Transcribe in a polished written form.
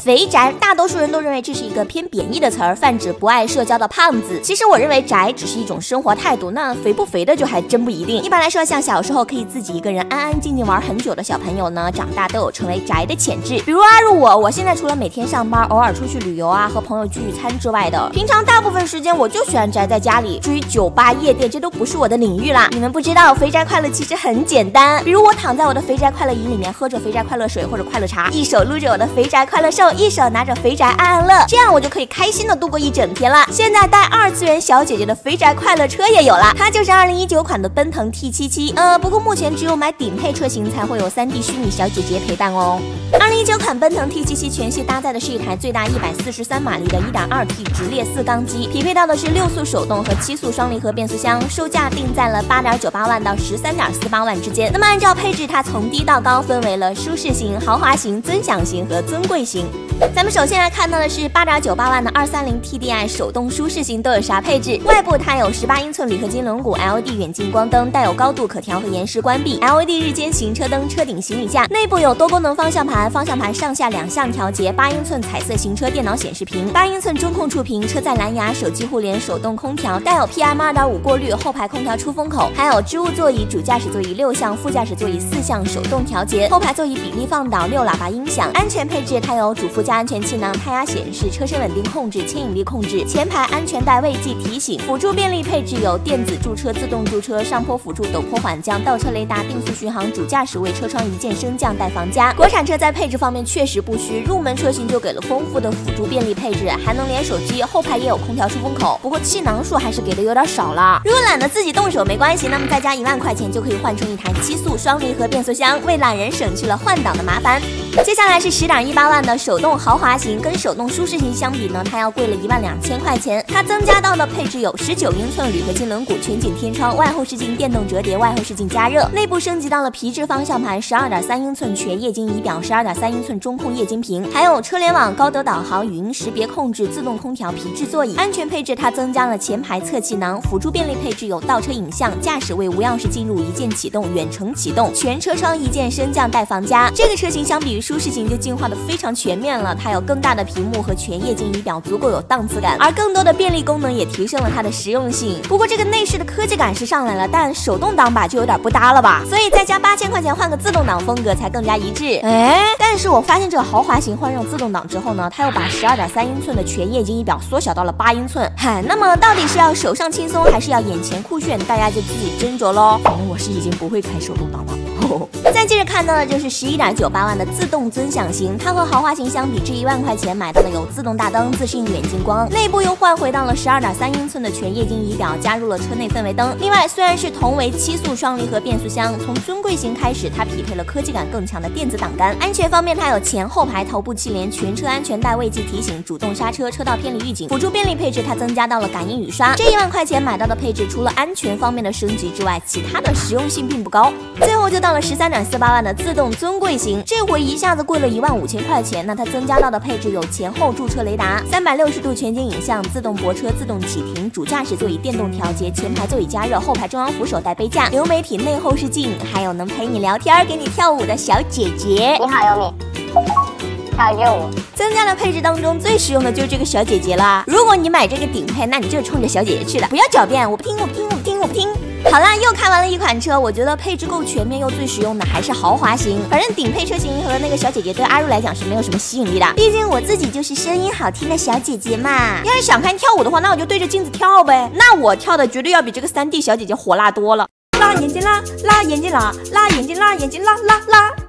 肥宅，大多数人都认为这是一个偏贬义的词儿，泛指不爱社交的胖子。其实我认为宅只是一种生活态度，那肥不肥的就还真不一定。一般来说，像小时候可以自己一个人安安静静玩很久的小朋友呢，长大都有成为宅的潜质。比如阿如我现在除了每天上班，偶尔出去旅游啊，和朋友聚餐之外的，平常大部分时间我就喜欢宅在家里。至于酒吧、夜店，这都不是我的领域啦。你们不知道，肥宅快乐其实很简单。比如我躺在我的肥宅快乐营里面，喝着肥宅快乐水或者快乐茶，一手撸着我的肥宅快乐兽，一手拿着肥宅安安乐，这样我就可以开心的度过一整天了。现在带2次元小姐姐的肥宅快乐车也有了，它就是2019款的奔腾 T77。不过目前只有买顶配车型才会有3D 虚拟小姐姐陪伴哦。2019款奔腾 T77全系搭载的是一台最大143马力的 1.2T 直列4缸机，匹配到的是6速手动和7速双离合变速箱，售价定在了8.98万到13.48万之间。那么按照配置，它从低到高分为了舒适型、豪华型、尊享型和尊贵型。咱们首先来看到的是8.98万的230 TDI 手动舒适型都有啥配置？外部它有18英寸铝合金轮毂 LED 远近光灯，带有高度可调和延时关闭 LED 日间行车灯，车顶行李架，内部有多功能方向盘，方向盘上下2项调节，8英寸彩色行车电脑显示屏，8英寸中控触屏，车载蓝牙、手机互联、手动空调，带有 PM 2.5过滤，后排空调出风口，还有织物座椅、主驾驶座椅6项，副驾驶座椅4项手动调节，后排座椅比例放倒，6喇叭音响。安全配置它有主副驾安全气囊、胎压显示、车身稳定控制、牵引力控制、前排安全带未记提醒。辅助便利配置有电子驻车、自动驻车、上坡辅助、陡坡缓降、倒车雷达、定速巡航、主驾驶位、车窗一键升降带防夹。国产车在配置方面确实不虚，入门车型就给了丰富的辅助便利配置，还能连手机，后排也有空调出风口。不过气囊数还是给的有点少了。如果懒得自己动手没关系，那么再加1万块钱就可以换成一台7速双离合变速箱，为懒人省去了换挡的麻烦。接下来是10.18万的手动豪华型，跟手动舒适型相比呢，它要贵了12000块钱。它增加到的配置有19英寸铝合金轮毂、全景天窗、外后视镜电动折叠、外后视镜加热，内部升级到了皮质方向盘、12.3英寸全液晶仪表、12.3英寸中控液晶屏，还有车联网、高德导航、语音识别控制、自动空调、皮质座椅。安全配置它增加了前排侧气囊，辅助便利配置有倒车影像、驾驶位无钥匙进入一键启动、远程启动、全车窗一键升降带防夹。这个车型相比于舒适型就进化的非常全面了，它有更大的屏幕和全液晶仪表，足够有档次感，而更多的便利功能也提升了它的实用性。不过这个内饰的科技感是上来了，但手动挡把就有点不搭了吧，所以再加8000块钱换个自动挡风格才更加一致。但是我发现这个豪华型换上自动挡之后呢，它又把12.3英寸的全液晶仪表缩小到了8英寸。那么到底是要手上轻松还是要眼前酷炫，大家就自己斟酌咯。反正我是已经不会开手动挡了。再接着看到的就是11.98万的自动尊享型，它和豪华型相比，这1万块钱买到了有自动大灯、自适应远近光，内部又换回到了12.3英寸的全液晶仪表，加入了车内氛围灯。另外，虽然是同为7速双离合变速箱，从尊贵型开始，它匹配了科技感更强的电子挡杆。安全方面，它有前后排头部气帘、全车安全带未记提醒、主动刹车、车道偏离预警。辅助便利配置它增加到了感应雨刷。这1万块钱买到的配置，除了安全方面的升级之外，其他的实用性并不高。最后就到了13.48万的自动尊贵型，这回一下子贵了15000块钱。那它增加到的配置有前后驻车雷达、360度全景影像、自动泊车、自动启停、主驾驶座椅电动调节、前排座椅加热、后排中央扶手带杯架、流媒体内后视镜，还有能陪你聊天、给你跳舞的小姐姐。 你好，优米。还有热舞。 增加的配置当中最实用的就是这个小姐姐啦。如果你买这个顶配，那你就冲着小姐姐去了，不要狡辩，我不听，我不听，我不听，我不听。好啦，又看完了一款车，我觉得配置够全面又最实用的还是豪华型。反正顶配车型和那个小姐姐对阿如来讲是没有什么吸引力的，毕竟我自己就是声音好听的小姐姐嘛。要是想看跳舞的话，那我就对着镜子跳呗。那我跳的绝对要比这个3D 小姐姐火辣多了。辣眼睛啦，辣眼睛啦，辣眼睛，辣眼睛啦啦啦。